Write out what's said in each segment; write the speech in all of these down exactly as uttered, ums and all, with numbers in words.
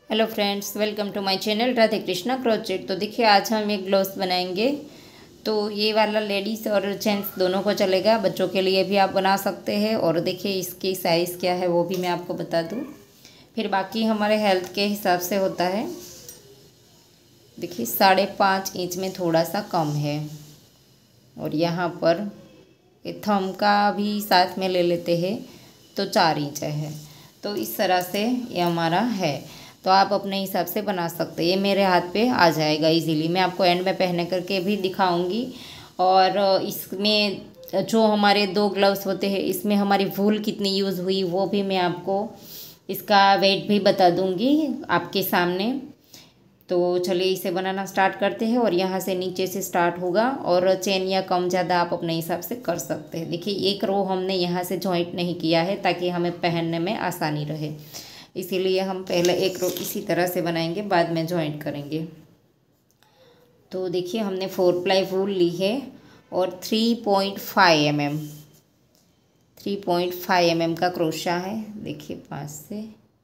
Hello friends, welcome to my channel Radhe Krishna crochet. तो देखिए, आज हम एक ग्लोव्स बनाएंगे। तो ये वाला लेडीज़ और जेंट्स दोनों को चलेगा, बच्चों के लिए भी आप बना सकते हैं। और देखिए इसकी साइज़ क्या है वो भी मैं आपको बता दूं, फिर बाकी हमारे हेल्थ के हिसाब से होता है। देखिए साढ़े पाँच इंच में थोड़ा सा कम है, और यहाँ पर थम का भी साथ में ले लेते हैं तो चार इंच है। तो इस तरह से ये हमारा है, तो आप अपने हिसाब से बना सकते हैं। ये मेरे हाथ पे आ जाएगा इजीली। मैं आपको एंड में पहने करके भी दिखाऊंगी। और इसमें जो हमारे दो ग्लव्स होते हैं, इसमें हमारी वूल कितनी यूज़ हुई वो भी मैं आपको इसका वेट भी बता दूंगी आपके सामने। तो चलिए इसे बनाना स्टार्ट करते हैं। और यहाँ से नीचे से स्टार्ट होगा, और चेन या कम ज़्यादा आप अपने हिसाब से कर सकते हैं। देखिए एक रो हमने यहाँ से जॉइंट नहीं किया है ताकि हमें पहनने में आसानी रहे, इसीलिए हम पहले एक रो इसी तरह से बनाएंगे, बाद में जॉइंट करेंगे। तो देखिए हमने फोर प्लाई वूल ली है और three point five M M three point five M M का क्रोशा है। देखिए पास से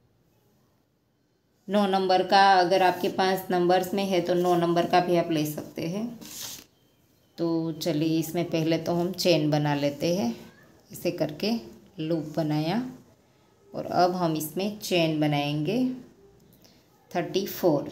नौ नंबर का, अगर आपके पास नंबर्स में है तो नौ नंबर का भी आप ले सकते हैं। तो चलिए इसमें पहले तो हम चेन बना लेते हैं। ऐसे करके लूप बनाया, और अब हम इसमें चेन बनाएंगे thirty four.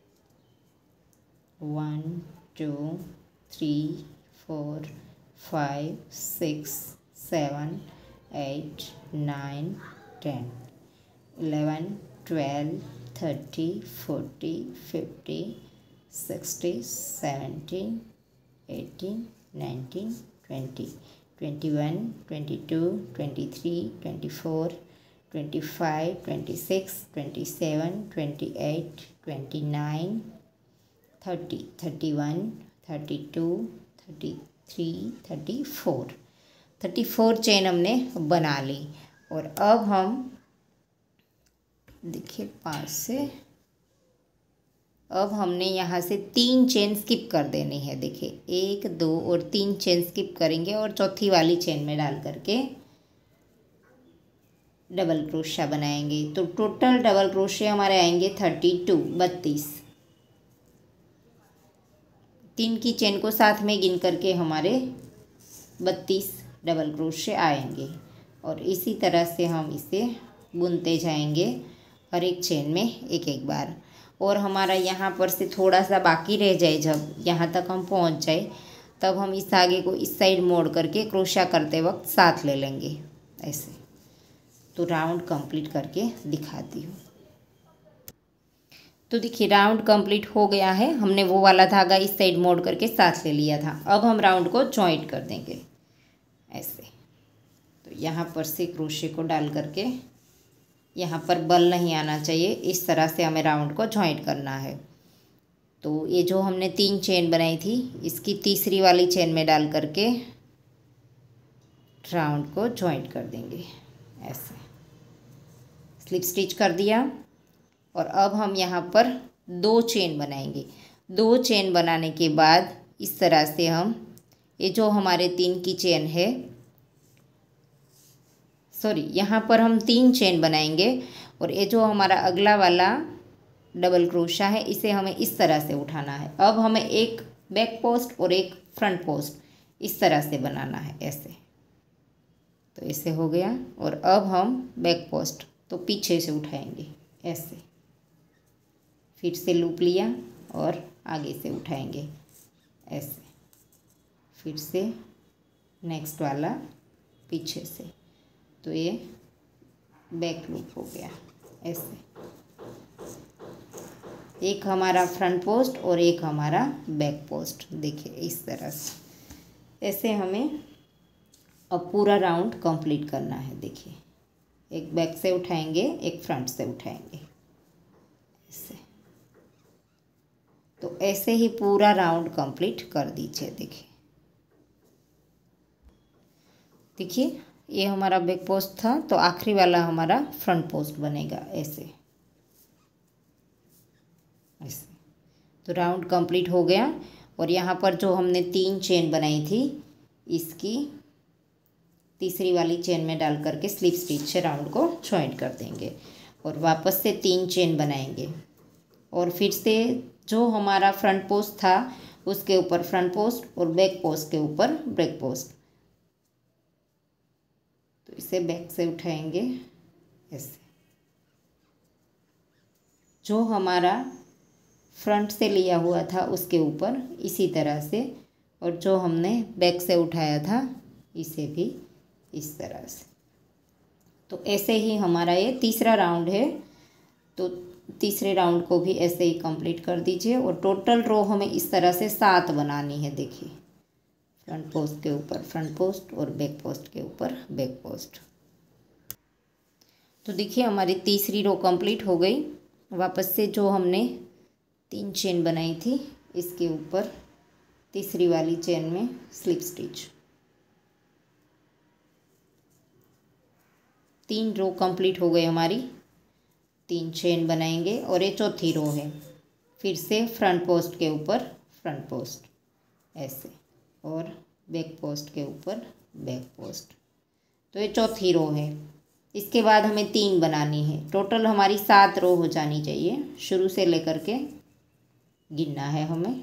One two three four five six seven eight nine ten eleven twelve thirty forty fifty sixty seventeen eighteen nineteen twenty twenty one twenty two twenty three twenty four twenty five twenty six twenty seven twenty eight twenty nine thirty thirty one thirty two thirty three thirty four thirty four chain हमने बना ली। और अब हम देखिए पास से, अब हमने यहाँ से तीन चेन स्किप कर देनी है। देखिए एक दो और तीन चेन स्किप करेंगे, और चौथी वाली चेन में डाल करके डबल क्रोशिया बनाएंगे। तो टोटल डबल क्रोशिया हमारे आएंगे थर्टी टू बत्तीस। तीन की चेन को साथ में गिन करके हमारे बत्तीस डबल क्रोशिया आएंगे। और इसी तरह से हम इसे बुनते जाएंगे हर एक चेन में एक एक बार। और हमारा यहाँ पर से थोड़ा सा बाकी रह जाए, जब यहाँ तक हम पहुँच जाए तब हम इस आगे को इस साइड मोड़ करके क्रोशिया करते वक्त साथ ले लेंगे ऐसे। तो राउंड कंप्लीट करके दिखाती हूँ। तो देखिए राउंड कंप्लीट हो गया है। हमने वो वाला धागा इस साइड मोड़ करके साथ ले लिया था। अब हम राउंड को जॉइंट कर देंगे ऐसे। तो यहाँ पर से क्रोशे को डाल करके, यहाँ पर बल नहीं आना चाहिए, इस तरह से हमें राउंड को जॉइंट करना है। तो ये जो हमने तीन चेन बनाई थी, इसकी तीसरी वाली चेन में डाल करके राउंड को जॉइंट कर देंगे ऐसे। स्लिप स्टिच कर दिया, और अब हम यहाँ पर दो चेन बनाएंगे। दो चेन बनाने के बाद इस तरह से हम, ये जो हमारे तीन की चेन है, सॉरी यहाँ पर हम तीन चेन बनाएंगे, और ये जो हमारा अगला वाला डबल क्रोशा है इसे हमें इस तरह से उठाना है। अब हमें एक बैक पोस्ट और एक फ्रंट पोस्ट इस तरह से बनाना है ऐसे। तो ऐसे हो गया, और अब हम बैक पोस्ट तो पीछे से उठाएंगे ऐसे। फिर से लूप लिया और आगे से उठाएंगे ऐसे। फिर से नेक्स्ट वाला पीछे से, तो ये बैक लूप हो गया ऐसे। एक हमारा फ्रंट पोस्ट और एक हमारा बैक पोस्ट। देखिए इस तरह से ऐसे हमें अब पूरा राउंड कंप्लीट करना है। देखिए एक बैक से उठाएंगे, एक फ्रंट से उठाएंगे ऐसे। तो ऐसे ही पूरा राउंड कंप्लीट कर दीजिए। देखिए देखिए ये हमारा बैक पोस्ट था, तो आखिरी वाला हमारा फ्रंट पोस्ट बनेगा ऐसे ऐसे। तो राउंड कंप्लीट हो गया, और यहाँ पर जो हमने तीन चेन बनाई थी, इसकी तीसरी वाली चेन में डाल करके स्लिप स्टिच से राउंड को जॉइंट कर देंगे। और वापस से तीन चेन बनाएंगे और फिर से जो हमारा फ्रंट पोस्ट था उसके ऊपर फ्रंट पोस्ट और बैक पोस्ट के ऊपर बैक पोस्ट। तो इसे बैक से उठाएंगे ऐसे, जो हमारा फ्रंट से लिया हुआ था उसके ऊपर इसी तरह से, और जो हमने बैक से उठाया था इसे भी इस तरह से। तो ऐसे ही हमारा ये तीसरा राउंड है, तो तीसरे राउंड को भी ऐसे ही कंप्लीट कर दीजिए। और टोटल रो हमें इस तरह से सात बनानी है। देखिए, फ्रंट पोस्ट के ऊपर फ्रंट पोस्ट और बैक पोस्ट के ऊपर बैक पोस्ट। तो देखिए हमारी तीसरी रो कंप्लीट हो गई। वापस से जो हमने तीन चेन बनाई थी इसके ऊपर तीसरी वाली चेन में स्लिप स्टिच। तीन रो कंप्लीट हो गई हमारी। तीन चेन बनाएंगे और ये चौथी रो है। फिर से फ्रंट पोस्ट के ऊपर फ्रंट पोस्ट ऐसे, और बैक पोस्ट के ऊपर बैक पोस्ट। तो ये चौथी रो है। इसके बाद हमें तीन बनानी है। टोटल हमारी सात रो हो जानी चाहिए। शुरू से लेकर के गिनना है हमें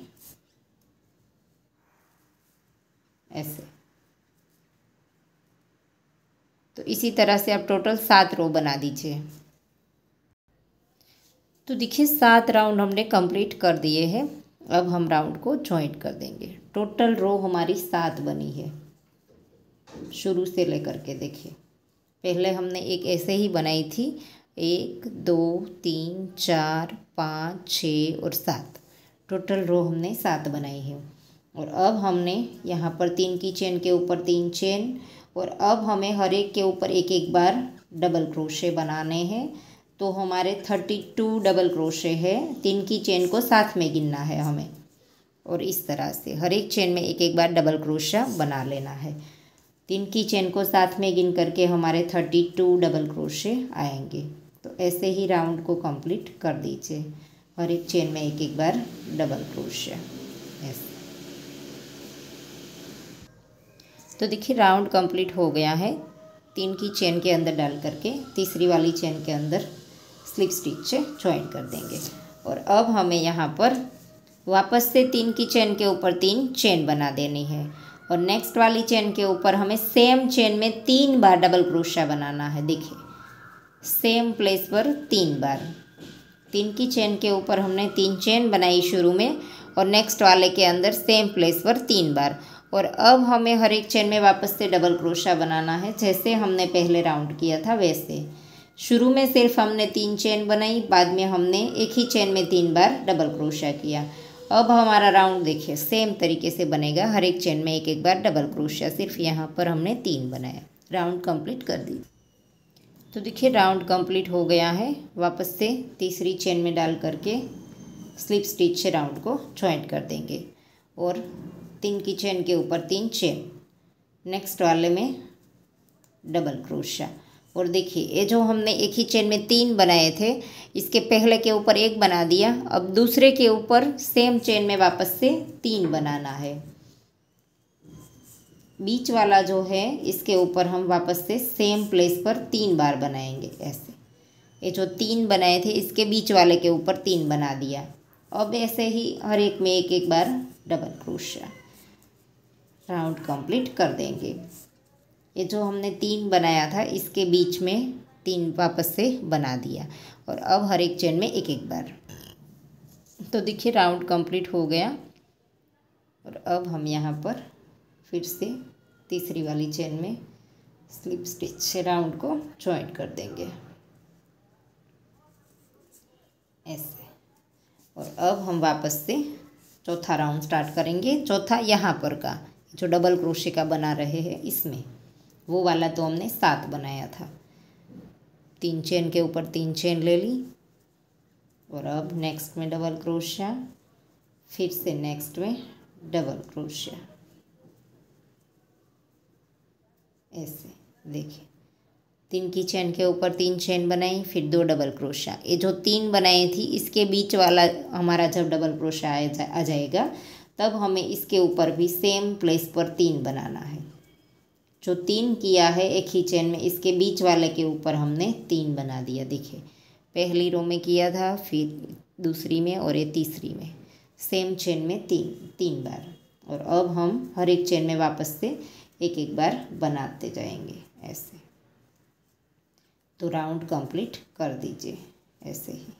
ऐसे। तो इसी तरह से आप टोटल सात रो बना दीजिए। तो देखिए सात राउंड हमने कंप्लीट कर दिए हैं। अब हम राउंड को जॉइंट कर देंगे। टोटल रो हमारी सात बनी है शुरू से लेकर के। देखिए पहले हमने एक ऐसे ही बनाई थी, एक दो तीन चार पाँच छः और सात। टोटल रो हमने सात बनाई है। और अब हमने यहाँ पर तीन की चेन के ऊपर तीन चेन, और अब हमें हर एक के ऊपर एक एक बार डबल क्रोशे बनाने हैं। तो हमारे थर्टी टू डबल क्रोशे है। तीन की चेन को साथ में गिनना है हमें, और इस तरह से हर एक चेन में एक एक बार डबल क्रोशा बना लेना है। तीन की चेन को साथ में गिन करके हमारे थर्टी टू डबल क्रोशे आएंगे। तो ऐसे ही राउंड को कंप्लीट कर दीजिए। हर एक चेन में एक एक बार डबल क्रोशा ऐसे। तो देखिए राउंड कंप्लीट हो गया है। तीन की चेन के अंदर डाल करके तीसरी वाली चेन के अंदर स्लिप स्टिच से ज्वाइन कर देंगे। और अब हमें यहाँ पर वापस से तीन की चेन के ऊपर तीन चेन बना देनी है। और नेक्स्ट वाली चेन के ऊपर हमें सेम चेन में तीन बार डबल क्रोशा बनाना है। देखिए सेम प्लेस पर तीन बार। तीन की चेन के ऊपर हमने तीन चेन बनाई शुरू में, और नेक्स्ट वाले के अंदर सेम प्लेस पर तीन बार। और अब हमें हर एक चेन में वापस से डबल क्रोशा बनाना है, जैसे हमने पहले राउंड किया था वैसे। शुरू में सिर्फ हमने तीन चेन बनाई, बाद में हमने एक ही चेन में तीन बार डबल क्रोशा किया। अब हमारा राउंड देखिए सेम तरीके से बनेगा। हर एक चेन में एक एक बार डबल क्रोशा, सिर्फ यहाँ पर हमने तीन बनाया। राउंड कंप्लीट कर दी। तो देखिए राउंड कंप्लीट हो गया है। वापस से तीसरी चेन में डाल करके स्लिप स्टिच से राउंड को ज्वाइंट कर देंगे। और तीन की चेन के ऊपर तीन चेन, नेक्स्ट वाले में डबल क्रोशा। और देखिए ये जो हमने एक ही चेन में तीन बनाए थे, इसके पहले के ऊपर एक बना दिया। अब दूसरे के ऊपर सेम चेन में वापस से तीन बनाना है। बीच वाला जो है इसके ऊपर हम वापस से सेम प्लेस पर तीन बार बनाएंगे ऐसे। ये जो तीन बनाए थे इसके बीच वाले के ऊपर तीन बना दिया। अब ऐसे ही हर एक में एक एक बार डबल क्रोशा। राउंड कंप्लीट कर देंगे। ये जो हमने तीन बनाया था इसके बीच में तीन वापस से बना दिया, और अब हर एक चेन में एक एक बार। तो देखिए राउंड कंप्लीट हो गया। और अब हम यहाँ पर फिर से तीसरी वाली चेन में स्लिप स्टिच से राउंड को ज्वाइंट कर देंगे ऐसे। और अब हम वापस से चौथा राउंड स्टार्ट करेंगे। चौथा यहाँ पर का जो डबल क्रोशे का बना रहे हैं इसमें, वो वाला तो हमने सात बनाया था। तीन चेन के ऊपर तीन चेन ले ली, और अब नेक्स्ट में डबल क्रोशा, फिर से नेक्स्ट में डबल क्रोशा ऐसे। देखिए तीन की चेन के ऊपर तीन चेन बनाई, फिर दो डबल क्रोशा। ये जो तीन बनाई थी इसके बीच वाला हमारा जब डबल क्रोशा आ जाएगा तब हमें इसके ऊपर भी सेम प्लेस पर तीन बनाना है। जो तीन किया है एक ही चेन में, इसके बीच वाले के ऊपर हमने तीन बना दिया। देखिए पहली रो में किया था, फिर दूसरी में और ये तीसरी में, सेम चेन में तीन तीन बार। और अब हम हर एक चेन में वापस से एक एक बार बनाते जाएंगे ऐसे। तो राउंड कंप्लीट कर दीजिए ऐसे ही।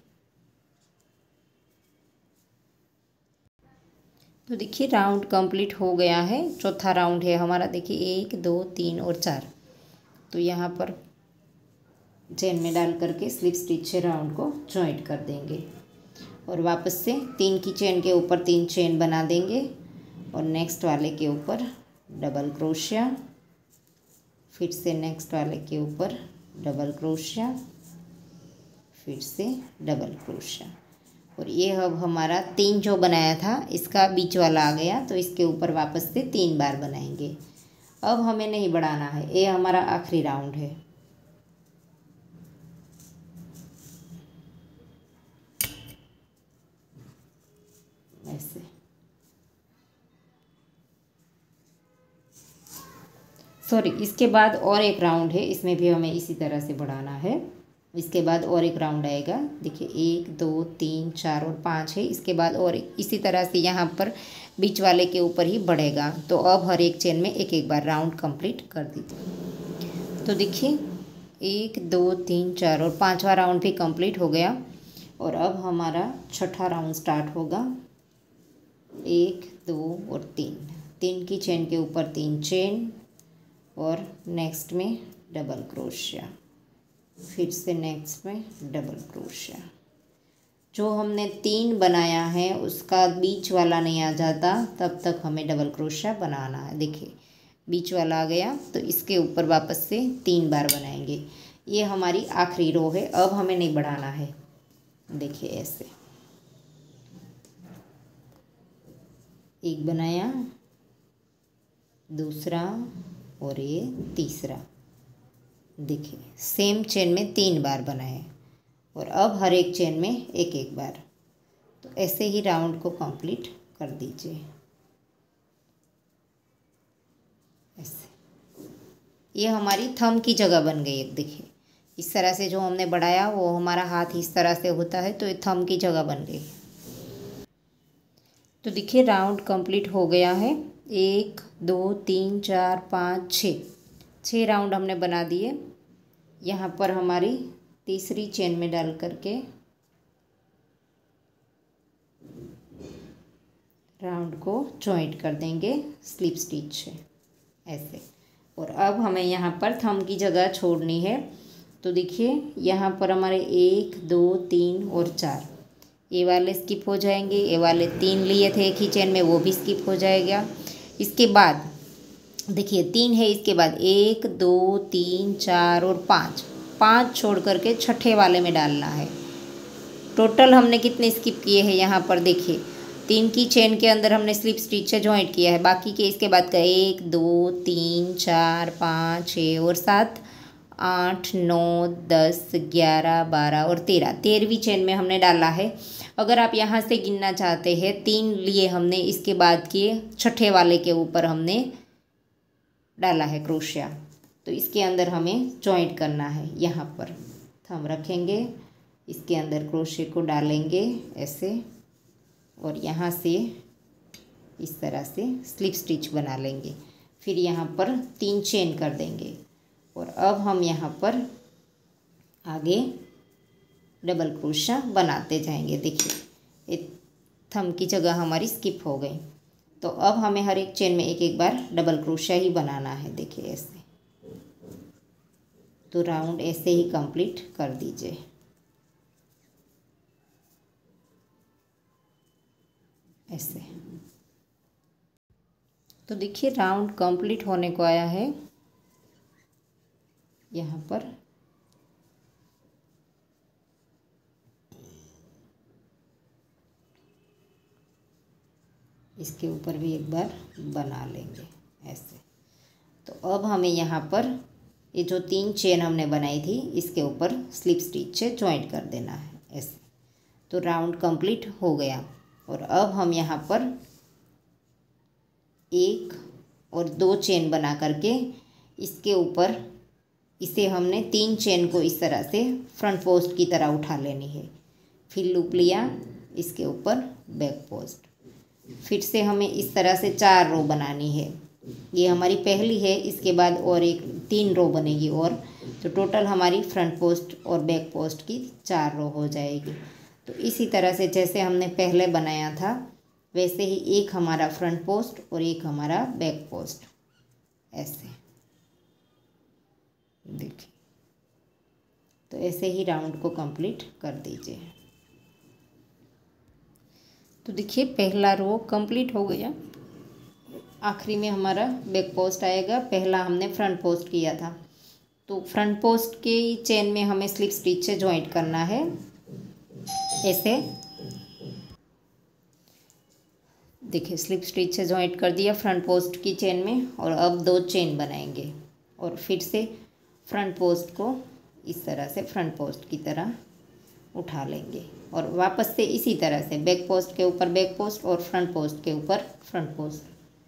तो देखिए राउंड कंप्लीट हो गया है। चौथा राउंड है हमारा, देखिए एक दो तीन और चार। तो यहाँ पर चेन में डाल करके स्लिप स्टिच से राउंड को जॉइंट कर देंगे और वापस से तीन की चेन के ऊपर तीन चेन बना देंगे और नेक्स्ट वाले के ऊपर डबल क्रोशिया, फिर से नेक्स्ट वाले के ऊपर डबल क्रोशिया, फिर से डबल क्रोशिया। और ये अब हमारा तीन जो बनाया था इसका बीच वाला आ गया, तो इसके ऊपर वापस से तीन बार बनाएंगे। अब हमें नहीं बढ़ाना है, ये हमारा आखिरी राउंड है। ऐसे सॉरी इसके बाद और एक राउंड है, इसमें भी हमें इसी तरह से बढ़ाना है। इसके बाद और एक राउंड आएगा, देखिए एक दो तीन चार और पाँच है। इसके बाद और इसी तरह से यहाँ पर बीच वाले के ऊपर ही बढ़ेगा। तो अब हर एक चेन में एक एक बार राउंड कंप्लीट कर दीजिए। तो देखिए एक दो तीन चार और पाँचवा राउंड भी कंप्लीट हो गया। और अब हमारा छठा राउंड स्टार्ट होगा। एक दो और तीन, तीन की चेन के ऊपर तीन चेन और नेक्स्ट में डबल क्रोशिया, फिर से नेक्स्ट में डबल क्रोशिया। जो हमने तीन बनाया है उसका बीच वाला नहीं आ जाता, तब तक हमें डबल क्रोशिया बनाना है। देखिए बीच वाला आ गया, तो इसके ऊपर वापस से तीन बार बनाएंगे। ये हमारी आखिरी रो है, अब हमें नहीं बढ़ाना है। देखिए ऐसे एक बनाया, दूसरा और ये तीसरा। देखिए सेम चेन में तीन बार बनाए और अब हर एक चेन में एक एक बार। तो ऐसे ही राउंड को कंप्लीट कर दीजिए ऐसे। ये हमारी थंब की जगह बन गई। देखिए इस तरह से जो हमने बढ़ाया वो हमारा हाथ इस तरह से होता है, तो ये थंब की जगह बन गई। तो देखिए राउंड कंप्लीट हो गया है। एक दो तीन चार पाँच छः छः राउंड हमने बना दिए। यहाँ पर हमारी तीसरी चेन में डाल करके राउंड को जॉइंट कर देंगे स्लिप स्टिच से ऐसे। और अब हमें यहाँ पर थंब की जगह छोड़नी है। तो देखिए यहाँ पर हमारे एक दो तीन और चार, ये वाले स्किप हो जाएंगे। ये वाले तीन लिए थे एक ही चेन में, वो भी स्किप हो जाएगा। इसके बाद देखिए तीन है, इसके बाद एक दो तीन चार और पाँच, पाँच छोड़ करके छठे वाले में डालना है। टोटल हमने कितने स्किप किए हैं यहाँ पर देखिए, तीन की चेन के अंदर हमने स्लिप स्टिच से जॉइंट किया है। बाकी के इसके बाद का एक दो तीन चार पाँच छः और सात, आठ नौ दस ग्यारह बारह और तेरह, तेरहवीं चेन में हमने डाला है। अगर आप यहाँ से गिनना चाहते हैं, तीन लिए हमने, इसके बाद के छठे वाले के ऊपर हमने डाला है क्रोशिया, तो इसके अंदर हमें जॉइंट करना है। यहाँ पर थंब रखेंगे, इसके अंदर क्रोशिया को डालेंगे ऐसे और यहाँ से इस तरह से स्लिप स्टिच बना लेंगे। फिर यहाँ पर तीन चेन कर देंगे और अब हम यहाँ पर आगे डबल क्रोशिया बनाते जाएंगे। देखिए ये थंब की जगह हमारी स्किप हो गई, तो अब हमें हर एक चेन में एक एक बार डबल क्रोशिया ही बनाना है। देखिए ऐसे। तो राउंड ऐसे ही कंप्लीट कर दीजिए ऐसे। तो देखिए राउंड कंप्लीट होने को आया है। यहाँ पर इसके ऊपर भी एक बार बना लेंगे ऐसे। तो अब हमें यहाँ पर ये जो तीन चेन हमने बनाई थी इसके ऊपर स्लिप स्टिच से जॉइंट कर देना है ऐसे। तो राउंड कंप्लीट हो गया और अब हम यहाँ पर एक और दो चेन बना करके इसके ऊपर इसे हमने तीन चेन को इस तरह से फ्रंट पोस्ट की तरह उठा लेनी है। फिर लूप लिया, इसके ऊपर बैक पोस्ट। फिर से हमें इस तरह से चार रो बनानी है। ये हमारी पहली है, इसके बाद और एक तीन रो बनेगी और तो टोटल हमारी फ्रंट पोस्ट और बैक पोस्ट की चार रो हो जाएगी। तो इसी तरह से जैसे हमने पहले बनाया था वैसे ही एक हमारा फ्रंट पोस्ट और एक हमारा बैक पोस्ट, ऐसे देखिए। तो ऐसे ही राउंड को कंप्लीट कर दीजिए। तो देखिए पहला रो कंप्लीट हो गया। आखिरी में हमारा बैक पोस्ट आएगा। पहला हमने फ्रंट पोस्ट किया था, तो फ्रंट पोस्ट के चेन में हमें स्लिप स्टिच से ज्वाइंट करना है। ऐसे देखिए स्लिप स्टिच से ज्वाइंट कर दिया फ्रंट पोस्ट की चेन में, और अब दो चेन बनाएंगे और फिर से फ्रंट पोस्ट को इस तरह से फ्रंट पोस्ट की तरह उठा लेंगे और वापस से इसी तरह से बैक पोस्ट के ऊपर बैक पोस्ट और फ्रंट पोस्ट के ऊपर फ्रंट पोस्ट,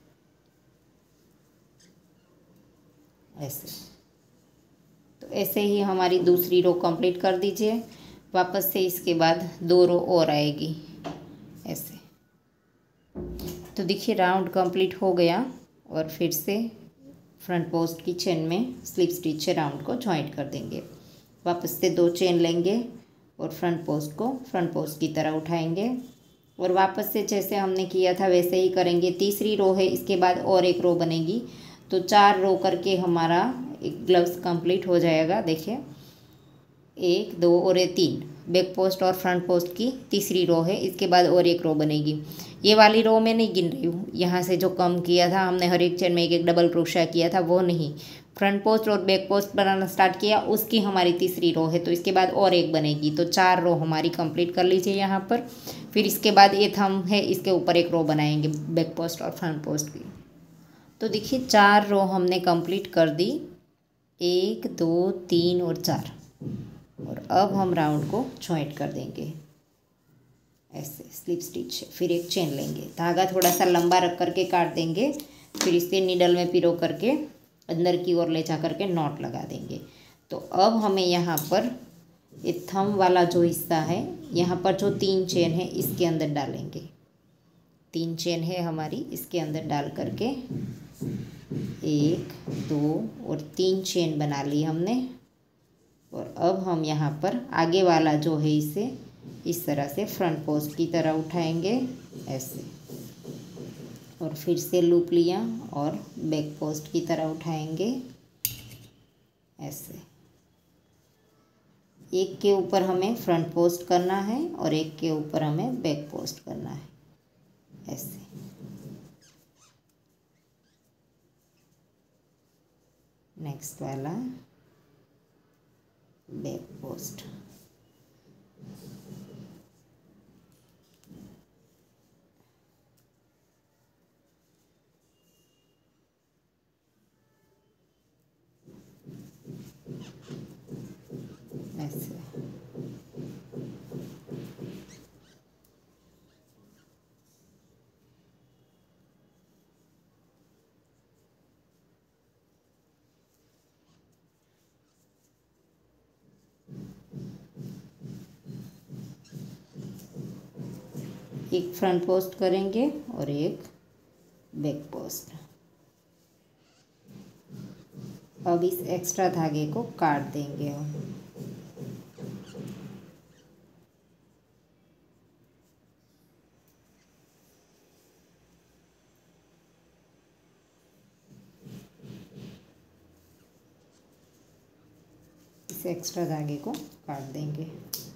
ऐसे। तो ऐसे ही हमारी दूसरी रो कंप्लीट कर दीजिए। वापस से इसके बाद दो रो और आएगी, ऐसे। तो देखिए राउंड कंप्लीट हो गया और फिर से फ्रंट पोस्ट की चेन में स्लिप स्टिच से राउंड को ज्वाइंट कर देंगे। वापस से दो चेन लेंगे और फ्रंट पोस्ट को फ्रंट पोस्ट की तरह उठाएंगे और वापस से जैसे हमने किया था वैसे ही करेंगे। तीसरी रो है, इसके बाद और एक रो बनेगी, तो चार रो करके हमारा एक ग्लव्स कंप्लीट हो जाएगा। देखिए एक दो और ये तीन, बैक पोस्ट और फ्रंट पोस्ट की तीसरी रो है, इसके बाद और एक रो बनेगी। ये वाली रो में नहीं गिन रही हूँ, यहाँ से जो कम किया था हमने हर एक चेन में एक एक डबल क्रोशिया किया था वो नहीं, फ्रंट पोस्ट और बैक पोस्ट बनाना स्टार्ट किया उसकी हमारी तीसरी रो है, तो इसके बाद और एक बनेगी। तो चार रो हमारी कंप्लीट कर लीजिए यहाँ पर। फिर इसके बाद ये थंब है, इसके ऊपर एक रो बनाएंगे बैक पोस्ट और फ्रंट पोस्ट की। तो देखिए चार रो हमने कंप्लीट कर दी, एक दो तीन और चार। और अब हम राउंड को ज्वाइंट कर देंगे ऐसे स्लिप स्टिच। फिर एक चेन लेंगे, धागा थोड़ा सा लंबा रख करके काट देंगे, फिर इसे नीडल में पिरो करके अंदर की ओर ले जा करके नॉट लगा देंगे। तो अब हमें यहाँ पर ये थंब वाला जो हिस्सा है, यहाँ पर जो तीन चेन है इसके अंदर डालेंगे। तीन चेन है हमारी, इसके अंदर डाल करके एक दो और तीन चेन बना ली हमने। और अब हम यहाँ पर आगे वाला जो है इसे इस तरह से फ्रंट पोस्ट की तरह उठाएंगे ऐसे, और फिर से लूप लिया और बैक पोस्ट की तरह उठाएंगे ऐसे। एक के ऊपर हमें फ्रंट पोस्ट करना है और एक के ऊपर हमें बैक पोस्ट करना है ऐसे। नेक्स्ट वाला बैक पोस्ट। ऐसे एक फ्रंट पोस्ट करेंगे और एक बैक पोस्ट। अब इस एक्स्ट्रा धागे को काट देंगे हम। इस एक्स्ट्रा धागे को काट देंगे।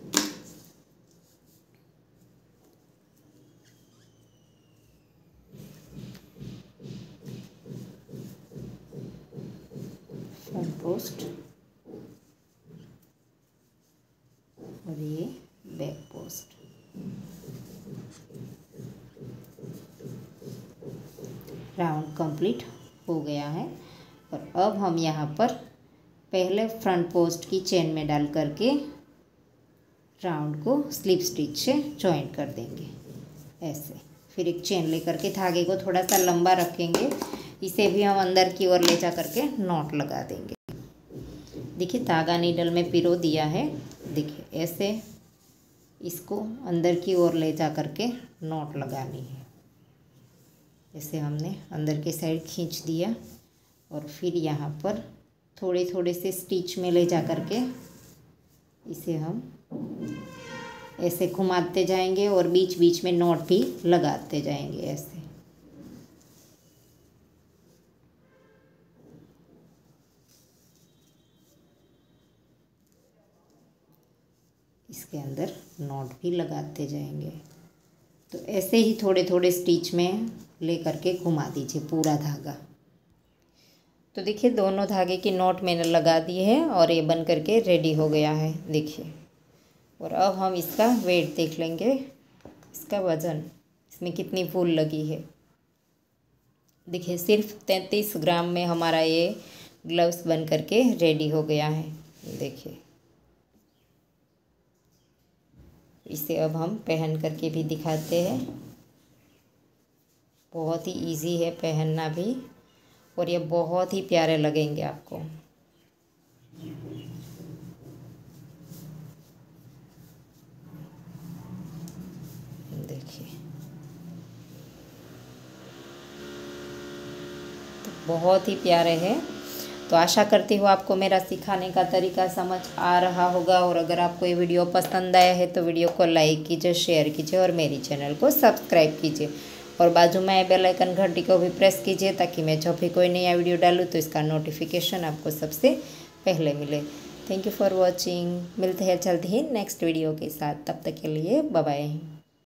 फ्रंट पोस्ट और ये बैक पोस्ट। राउंड कंप्लीट हो गया है। और अब हम यहाँ पर पहले फ्रंट पोस्ट की चेन में डाल करके राउंड को स्लिप स्टिच से जॉइंट कर देंगे ऐसे। फिर एक चेन लेकर के धागे को थोड़ा सा लंबा रखेंगे, इसे भी हम अंदर की ओर ले जा करके नॉट लगा देंगे। देखिए धागा नीडल में पिरो दिया है। देखिए ऐसे इसको अंदर की ओर ले जा करके नॉट लगानी है। ऐसे हमने अंदर के साइड खींच दिया और फिर यहाँ पर थोड़े थोड़े से स्टिच में ले जा करके इसे हम ऐसे घुमाते जाएंगे और बीच बीच में नॉट भी लगाते जाएंगे ऐसे। इसके अंदर नॉट भी लगाते जाएंगे। तो ऐसे ही थोड़े थोड़े स्टिच में ले करके घुमा दीजिए पूरा धागा। तो देखिए दोनों धागे की नॉट मैंने लगा दी है और ये बन करके रेडी हो गया है। देखिए और अब हम इसका वेट देख लेंगे, इसका वज़न, इसमें कितनी वूल लगी है। देखिए सिर्फ तैंतीस ग्राम में हमारा ये ग्लव्स बन करके रेडी हो गया है। देखिए इसे अब हम पहन करके भी दिखाते हैं। बहुत ही इजी है पहनना भी और ये बहुत ही प्यारे लगेंगे आपको। देखिए तो बहुत ही प्यारे हैं। तो आशा करती हूँ आपको मेरा सिखाने का तरीका समझ आ रहा होगा और अगर आपको ये वीडियो पसंद आया है तो वीडियो को लाइक कीजिए, शेयर कीजिए और मेरी चैनल को सब्सक्राइब कीजिए और बाजू में बेल आइकन घंटी को भी प्रेस कीजिए ताकि मैं जब भी कोई नया वीडियो डालूँ तो इसका नोटिफिकेशन आपको सबसे पहले मिले। Thank you for watching. मिलते हैं जल्द ही नेक्स्ट वीडियो के साथ, तब तक के लिए बाय बाय।